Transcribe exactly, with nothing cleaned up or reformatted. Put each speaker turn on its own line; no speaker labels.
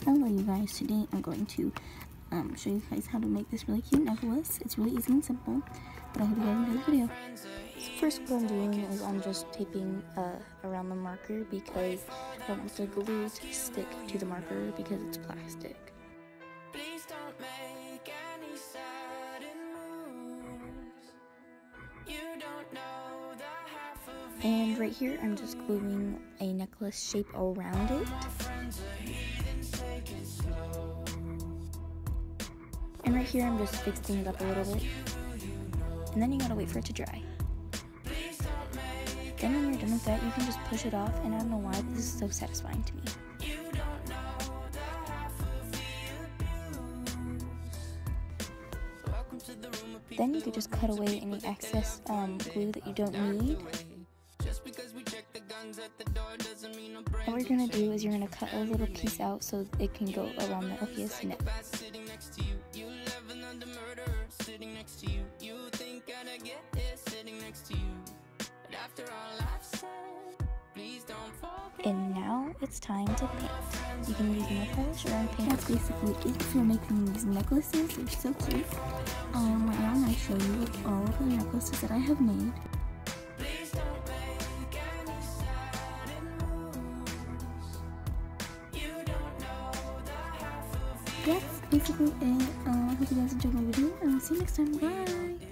Hello you guys, today I'm going to um, show you guys how to make this really cute necklace. It's really easy and simple, but I hope you guys enjoy the video. So first what I'm doing is I'm just taping uh, around the marker because I want the glue to stick to the marker because it's plastic.
Please don't make any sudden moves. You don't know the half of
And right here I'm just gluing a necklace shape around it. And right here I'm just fixing it up a little bit. And then you gotta wait for it to dry. Then when you're done with that, you can just push it off, and I don't know why, but this is so satisfying to me. Then you could just cut away any excess um, glue that you don't need. And what you're going to do is you're going to cut a little piece out so it can go around the Elfia's neck. And now it's time to paint. You can use nail polish or paint. That's basically it for making these necklaces. They're so cute. Um, right now I'm going to show you all of the necklaces that I have made. That's basically it. Uh, I hope you guys enjoyed my video, and I'll see you next time. Bye!